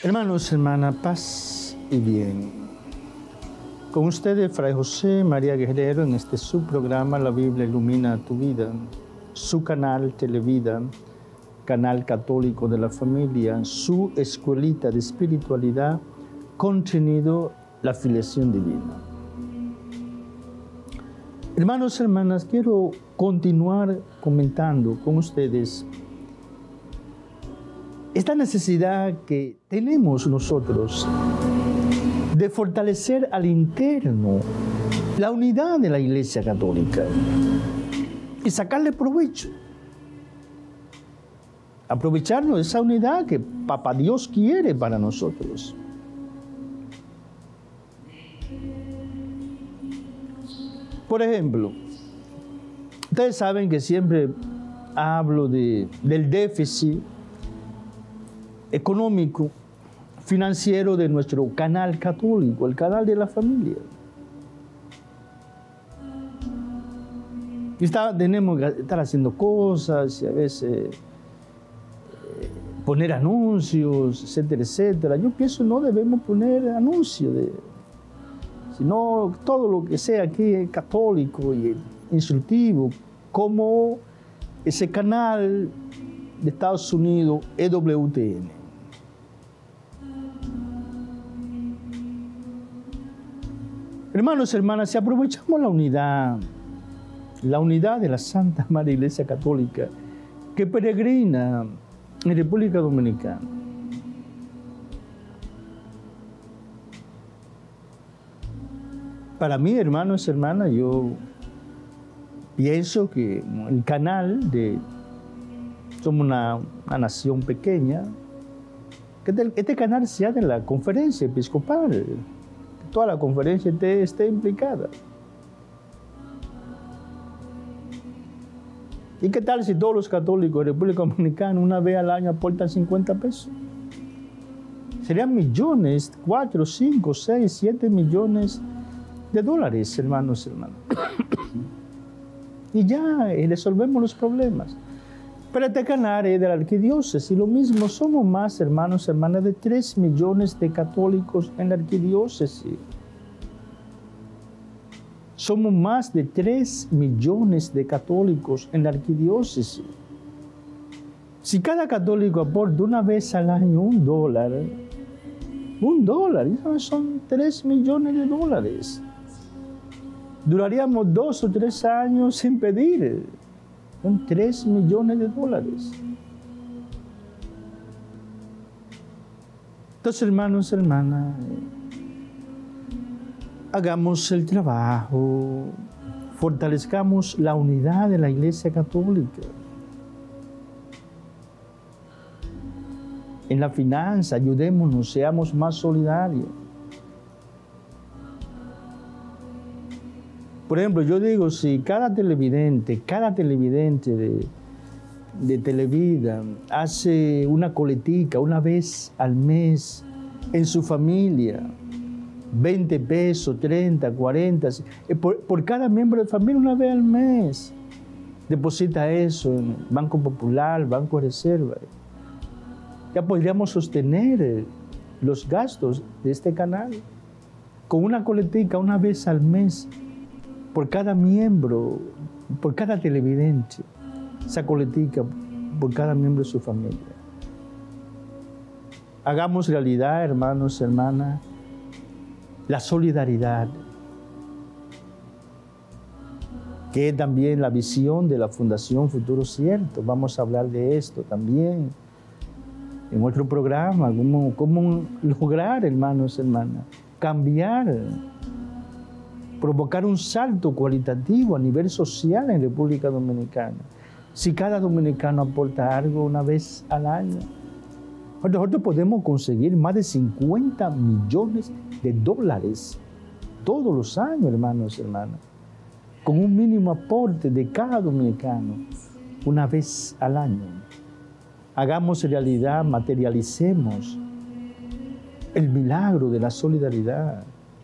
Hermanos, hermanas, paz y bien. Con ustedes, Fray José María Guerrero, en este subprograma La Biblia Ilumina Tu Vida, su canal Televida, canal católico de la familia, su escuelita de espiritualidad, contenido La Filiación Divina. Hermanos, hermanas, quiero continuar comentando con ustedes esta necesidad que tenemos nosotros de fortalecer al interno la unidad de la Iglesia Católica y sacarle provecho. Aprovecharnos de esa unidad que Papá Dios quiere para nosotros. Por ejemplo, ustedes saben que siempre hablo del déficit económico, financiero de nuestro canal católico, el canal de la familia. Y tenemos que estar haciendo cosas y a veces poner anuncios, etcétera, etcétera. Yo pienso no debemos poner anuncios, sino todo lo que sea aquí católico y instructivo, como ese canal de Estados Unidos, EWTN. Hermanos, hermanas, si aprovechamos la unidad de la Santa Madre Iglesia Católica que peregrina en República Dominicana, para mí, hermanos, hermanas, yo pienso que el canal somos una nación pequeña, que este canal sea de la conferencia episcopal, que toda la conferencia esté implicada. ¿Y qué tal si todos los católicos de República Dominicana una vez al año aportan 50 pesos? Serían millones, 4, 5, 6, 7 millones de dólares, hermanos y hermanas. Y ya resolvemos los problemas. Pero este canal es de la arquidiócesis y lo mismo, somos más, hermanos y hermanas, de 3 millones de católicos en la arquidiócesis. Somos más de 3 millones de católicos en la arquidiócesis. Si cada católico aporta una vez al año $1, eso son 3 millones de dólares. Duraríamos 2 o 3 años sin pedir. Son 3 millones de dólares. Entonces, hermanos, hermanas, hagamos el trabajo, fortalezcamos la unidad de la Iglesia Católica. En la finanza, ayudémonos, seamos más solidarios. Por ejemplo, yo digo, si cada televidente de Televida hace una coletica una vez al mes en su familia, 20 pesos, 30, 40, por cada miembro de familia una vez al mes, deposita eso en Banco Popular, Banco de Reserva. Ya podríamos sostener los gastos de este canal con una coletica una vez al mes, por cada miembro, por cada televidente, esa coletica por cada miembro de su familia. Hagamos realidad, hermanos, hermanas, la solidaridad, que es también la visión de la Fundación Futuro Cierto. Vamos a hablar de esto también en nuestro programa, cómo lograr, hermanos, hermanas, cambiar, provocar un salto cualitativo a nivel social en República Dominicana. Si cada dominicano aporta algo una vez al año, nosotros podemos conseguir más de 50 millones de dólares todos los años, hermanos y hermanas, con un mínimo aporte de cada dominicano una vez al año. Hagamos realidad, materialicemos el milagro de la solidaridad.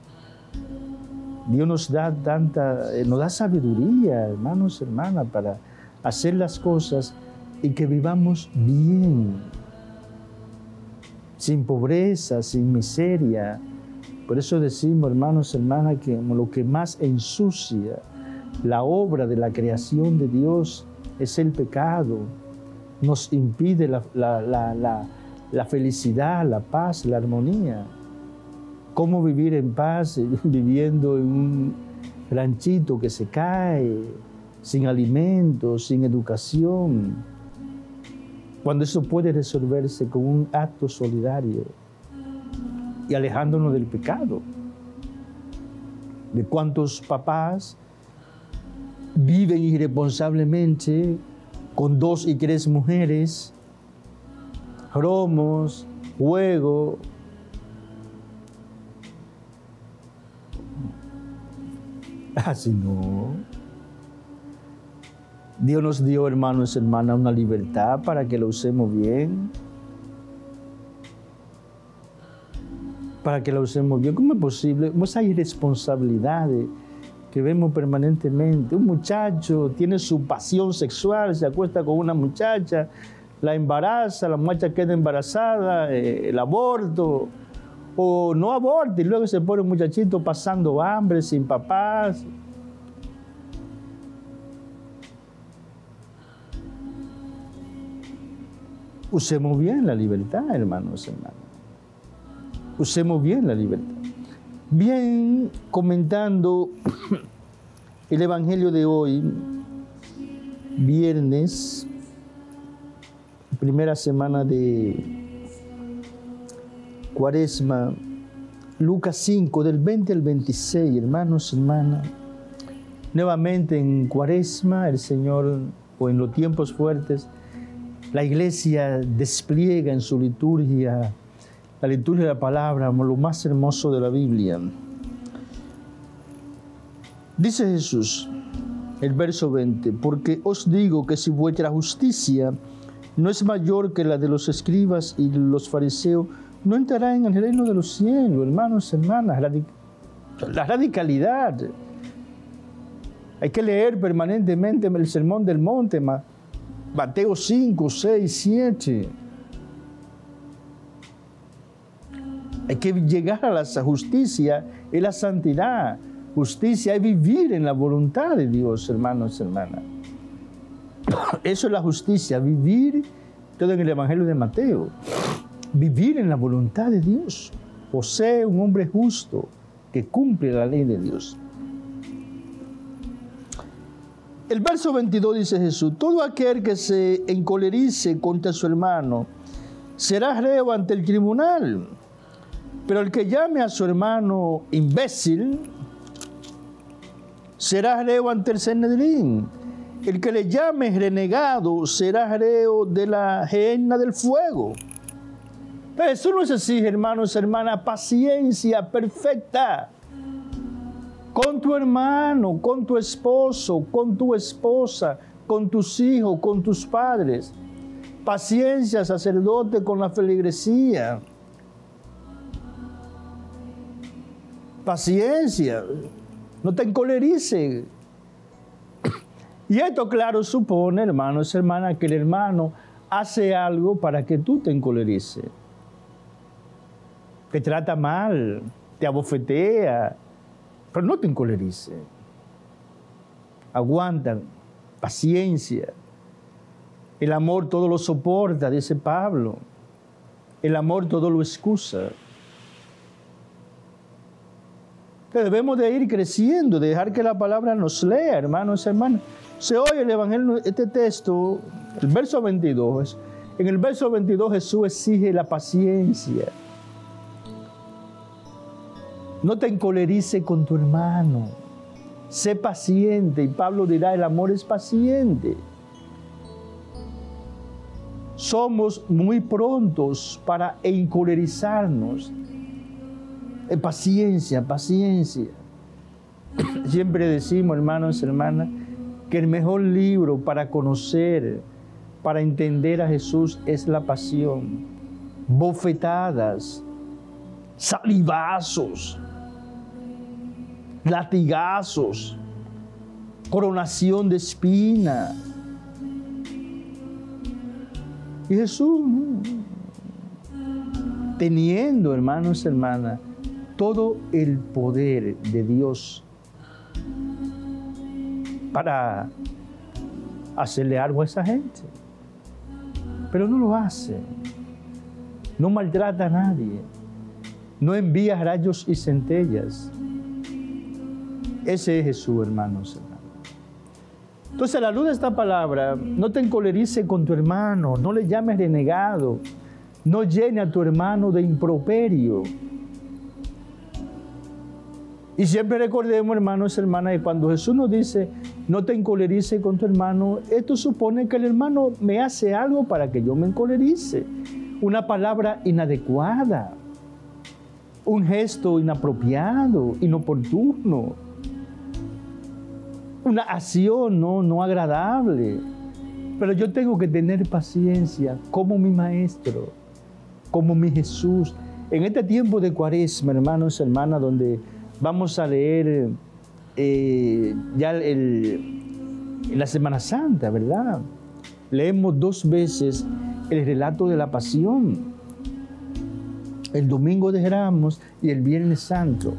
Dios nos da sabiduría, hermanos y hermanas, para hacer las cosas y que vivamos bien. sin pobreza, sin miseria. Por eso decimos, hermanos, hermanas, que lo que más ensucia la obra de la creación de Dios es el pecado. Nos impide la felicidad, la paz, la armonía. ¿Cómo vivir en paz viviendo en un ranchito que se cae, sin alimentos, sin educación? Cuando eso puede resolverse con un acto solidario y alejándonos del pecado. ¿De cuántos papás viven irresponsablemente con 2 y 3 mujeres, romos, juego? Así no. Dios nos dio, hermanos y hermanas, una libertad para que lo usemos bien. Para que la usemos bien. ¿Cómo es posible? Esa irresponsabilidad que vemos permanentemente. Un muchacho tiene su pasión sexual, se acuesta con una muchacha, la embaraza, la muchacha queda embarazada, el aborto, o no aborta, y luego se pone un muchachito pasando hambre, sin papás. Usemos bien la libertad, hermanos y hermanas. Usemos bien la libertad. Bien, comentando el Evangelio de hoy, viernes, primera semana de Cuaresma, Lucas 5, del 20 al 26, hermanos y hermanas. Nuevamente en Cuaresma, el Señor, o en los tiempos fuertes, la Iglesia despliega en su liturgia, la liturgia de la palabra, como lo más hermoso de la Biblia. Dice Jesús, el verso 20, porque os digo que si vuestra justicia no es mayor que la de los escribas y los fariseos, no entrará en el reino de los cielos, hermanos y hermanas. La radicalidad. Hay que leer permanentemente el Sermón del Monte, Mateo 5, 6, 7. Hay que llegar a la justicia y la santidad. Justicia es vivir en la voluntad de Dios, hermanos y hermanas. Eso es la justicia, vivir, todo en el Evangelio de Mateo. Vivir en la voluntad de Dios. José, un hombre justo que cumple la ley de Dios. El verso 22 dice Jesús, todo aquel que se encolerice contra su hermano será reo ante el tribunal, pero el que llame a su hermano imbécil será reo ante el Sanedrín. El que le llame renegado será reo de la gehenna del fuego. Pero eso nos exige, hermanos y hermanas, paciencia perfecta con tu hermano, con tu esposo, con tu esposa, con tus hijos, con tus padres. Paciencia, sacerdote, con la feligresía. Paciencia, no te encolerices. Y esto, claro, supone, hermanos y hermanas, que el hermano hace algo para que tú te encolerices. Te trata mal, te abofetea, pero no te encolerices. Aguantan, paciencia. El amor todo lo soporta, dice Pablo. El amor todo lo excusa. Debemos de ir creciendo, dejar que la palabra nos lea, hermanos y hermanas. Se oye el Evangelio, este texto, el verso 22. En el verso 22 Jesús exige la paciencia. No te encolerices con tu hermano. Sé paciente. Y Pablo dirá, el amor es paciente. Somos muy prontos para encolerizarnos. Paciencia, paciencia. Siempre decimos, hermanos y hermanas, que el mejor libro para conocer, para entender a Jesús es la pasión. Bofetadas, salivazos, latigazos, coronación de espina. Y Jesús teniendo, hermanos y hermanas, todo el poder de Dios para hacerle algo a esa gente. Pero no lo hace. No maltrata a nadie. No envía rayos y centellas. Ese es Jesús, hermanos. Entonces, a la luz de esta palabra, no te encolerices con tu hermano, no le llames renegado, no llene a tu hermano de improperio. Y siempre recordemos, hermanos y hermanas, que cuando Jesús nos dice, no te encolerices con tu hermano, esto supone que el hermano me hace algo para que yo me encolerice. Una palabra inadecuada, un gesto inapropiado, inoportuno, una acción no agradable. Pero yo tengo que tener paciencia como mi Maestro, como mi Jesús. En este tiempo de Cuaresma, hermanos y hermanas, donde vamos a leer ya en la Semana Santa, ¿verdad? Leemos 2 veces el relato de la Pasión, el Domingo de Ramos y el Viernes Santo.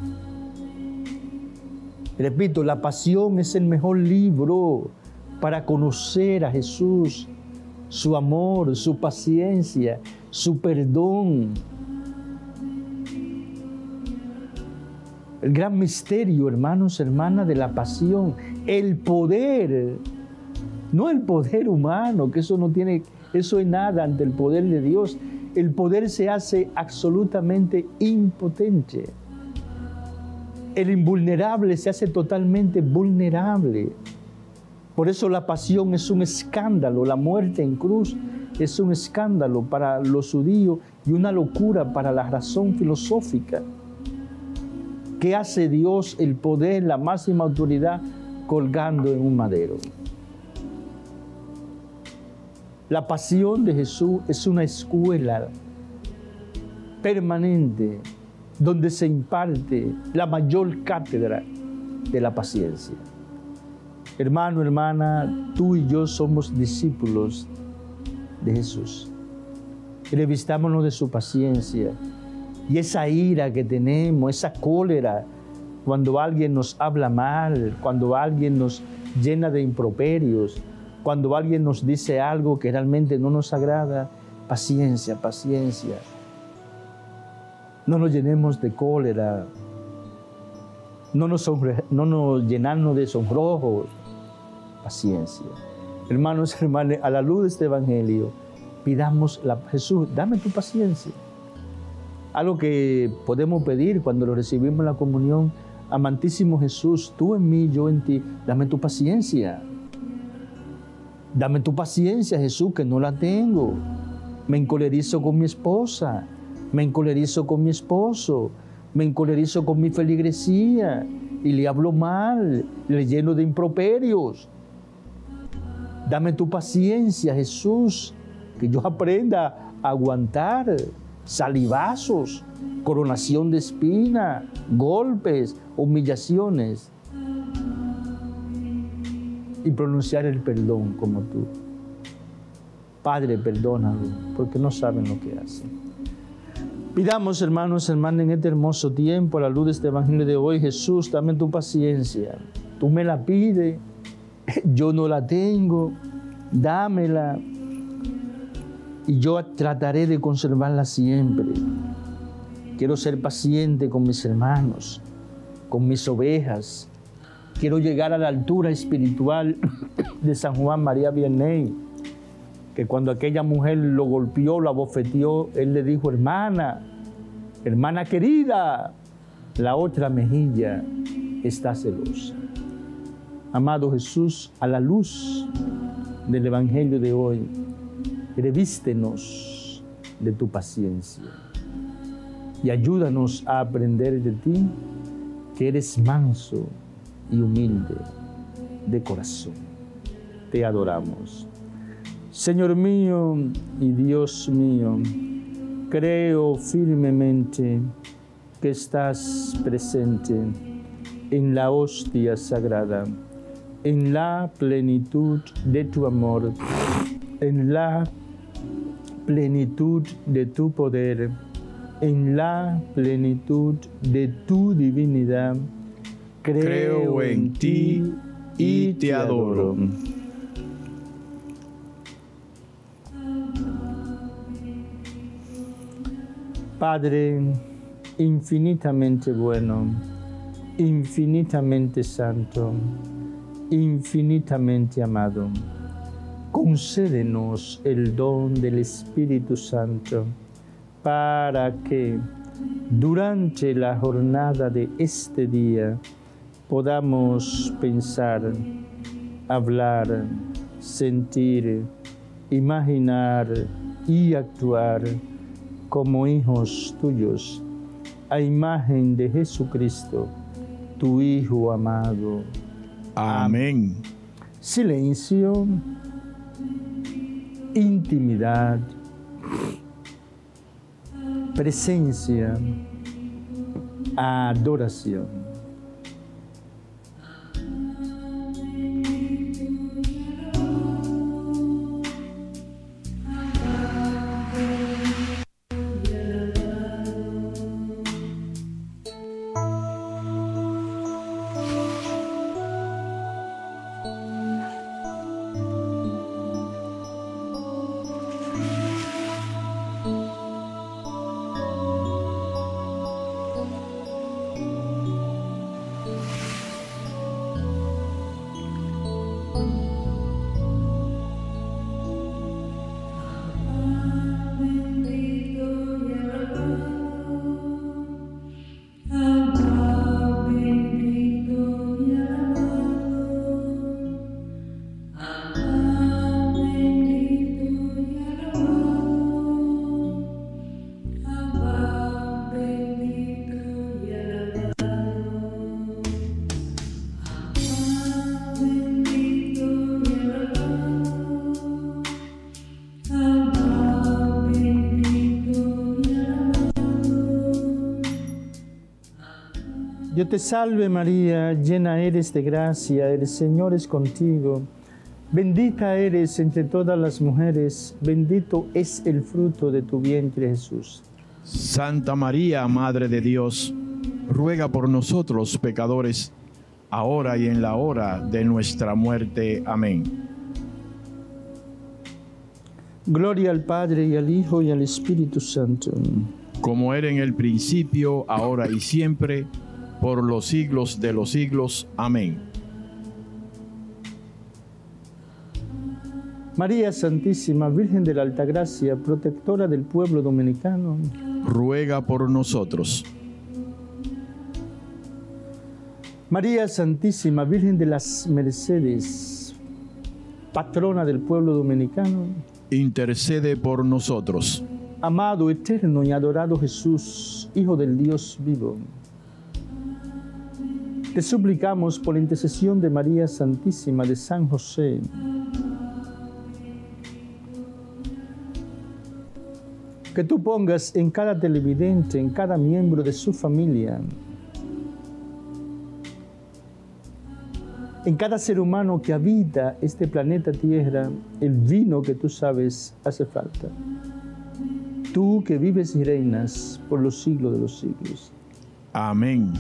Repito, la Pasión es el mejor libro para conocer a Jesús, su amor, su paciencia, su perdón. El gran misterio, hermanos y hermanas, de la Pasión, el poder, no el poder humano, que eso es nada ante el poder de Dios. El poder se hace absolutamente impotente. El invulnerable se hace totalmente vulnerable. Por eso la Pasión es un escándalo, la muerte en cruz es un escándalo para los judíos y una locura para la razón filosófica. ¿Qué hace Dios, el poder, la máxima autoridad, colgando en un madero? La Pasión de Jesús es una escuela permanente donde se imparte la mayor cátedra de la paciencia. Hermano, hermana, tú y yo somos discípulos de Jesús. Revistámonos de su paciencia. Y esa ira que tenemos, esa cólera, cuando alguien nos habla mal, cuando alguien nos llena de improperios, cuando alguien nos dice algo que realmente no nos agrada, paciencia, paciencia. No nos llenemos de cólera, no nos llenarnos de sonrojos, paciencia. Hermanos, hermanas, a la luz de este Evangelio, pidamos Jesús, dame tu paciencia. Algo que podemos pedir cuando lo recibimos en la comunión, amantísimo Jesús, tú en mí, yo en ti, dame tu paciencia. Dame tu paciencia, Jesús, que no la tengo. Me encolerizo con mi esposa, me encolerizo con mi esposo, me encolerizo con mi feligresía y le hablo mal, le lleno de improperios. Dame tu paciencia, Jesús, que yo aprenda a aguantar salivazos, coronación de espina, golpes, humillaciones y pronunciar el perdón como tú. Padre, perdónalo, porque no saben lo que hacen. Pidamos, hermanos, hermanas, en este hermoso tiempo, a la luz de este Evangelio de hoy, Jesús, dame tu paciencia. Tú me la pides, yo no la tengo, dámela. Y yo trataré de conservarla siempre. Quiero ser paciente con mis hermanos, con mis ovejas. Quiero llegar a la altura espiritual de San Juan María Vianney, que cuando aquella mujer lo golpeó, lo abofeteó, él le dijo, hermana, hermana querida, la otra mejilla está celosa. Amado Jesús, a la luz del Evangelio de hoy, revístenos de tu paciencia y ayúdanos a aprender de ti, que eres manso y humilde de corazón. Te adoramos. Señor mío y Dios mío, creo firmemente que estás presente en la hostia sagrada, en la plenitud de tu amor, en la plenitud de tu poder, en la plenitud de tu divinidad, Creo en ti y te adoro. Padre infinitamente bueno, infinitamente santo, infinitamente amado, concédenos el don del Espíritu Santo para que durante la jornada de este día podamos pensar, hablar, sentir, imaginar y actuar como hijos tuyos, a imagen de Jesucristo, tu Hijo amado. Amén. Silencio, intimidad, presencia, adoración. Dios te salve María, llena eres de gracia, el Señor es contigo. Bendita eres entre todas las mujeres, bendito es el fruto de tu vientre Jesús. Santa María, Madre de Dios, ruega por nosotros pecadores, ahora y en la hora de nuestra muerte. Amén. Gloria al Padre, y al Hijo, y al Espíritu Santo. Como era en el principio, ahora y siempre, por los siglos de los siglos. Amén. María Santísima, Virgen de la Altagracia, protectora del pueblo dominicano, ruega por nosotros. María Santísima, Virgen de las Mercedes, patrona del pueblo dominicano, intercede por nosotros. Amado, eterno y adorado Jesús, Hijo del Dios vivo, te suplicamos por la intercesión de María Santísima, de San José, que tú pongas en cada televidente, en cada miembro de su familia, en cada ser humano que habita este planeta Tierra, el vino que tú sabes hace falta. Tú que vives y reinas por los siglos de los siglos. Amén.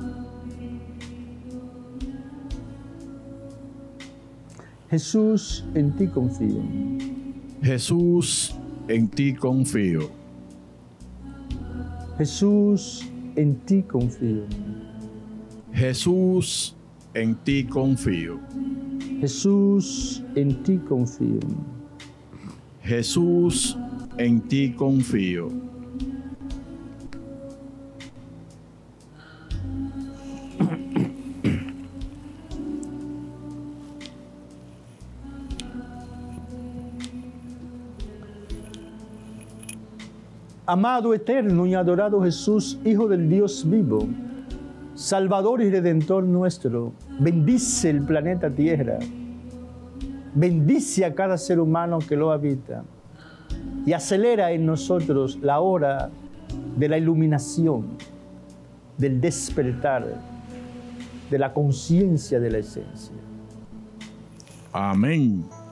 Jesús, en ti confío. Jesús, en ti confío. Jesús, en ti confío. Jesús, en ti confío. Jesús, en ti confío. Jesús, en ti confío. Amado, eterno y adorado Jesús, Hijo del Dios vivo, Salvador y Redentor nuestro, bendice el planeta Tierra, bendice a cada ser humano que lo habita y acelera en nosotros la hora de la iluminación, del despertar, de la conciencia de la esencia. Amén.